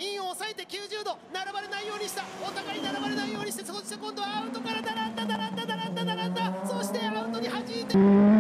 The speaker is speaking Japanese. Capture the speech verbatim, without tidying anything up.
インを抑えてきゅうじゅうど並ばれないようにした。お互い並ばれないようにして、そして今度はアウトから並んだ並んだ並んだ並んだ、そしてアウトに弾いて。